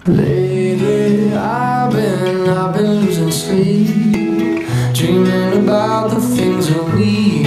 Lately I've been losing sleep, dreaming about the things that we